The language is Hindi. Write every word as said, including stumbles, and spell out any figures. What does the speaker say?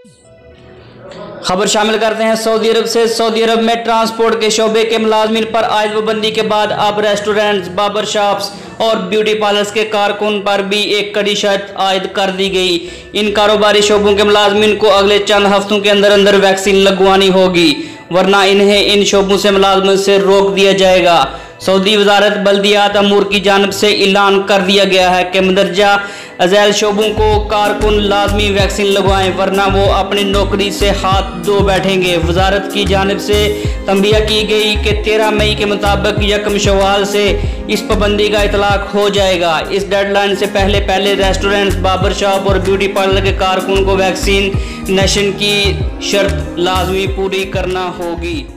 खबर शामिल करते हैं सऊदी अरब से। सऊदी अरब में ट्रांसपोर्ट के शोबे के मुलाजमीन पर आयद पाबंदी के बाद अब रेस्टोरेंट्स, बार्बर शॉप्स और ब्यूटी पार्लर्स के कारकुन पर भी एक कड़ी शर्त आयद कर दी गई। इन कारोबारी शोबों के मुलाजमीन को अगले चंद हफ्तों के अंदर अंदर वैक्सीन लगवानी होगी, वरना इन्हें इन शोबों से मुलाजमत से रोक दिया जाएगा। सऊदी वजारत बल्दियात अमूर की जानब से ऐलान कर दिया गया है कि मंदरजा अज़ैल शोबों को कारकुन लाजमी वैक्सीन लगवाएं, वरना वो अपनी नौकरी से हाथ धो बैठेंगे। वजारत की जानब से तंबिया की गई कि तेरह मई के मुताबिक यकम शवाल से इस पाबंदी का इतलाक हो जाएगा। इस डेडलाइन से पहले पहले रेस्टोरेंट्स, बार्बर शॉप और ब्यूटी पार्लर के कारकुन को वैक्सीन नेशन की शर्त लाजमी पूरी करना होगी।